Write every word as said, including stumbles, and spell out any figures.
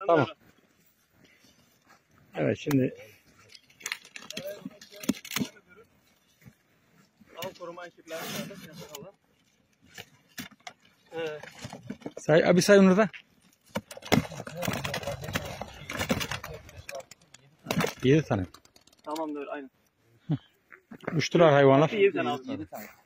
Tamam. Evet şimdi Av koruma ekipleri nerede? Evet. say abi say onu da. Yedi tane. Tamamdır aynen. Uçtular hayvanlar. yedi tane abi. yedi tane.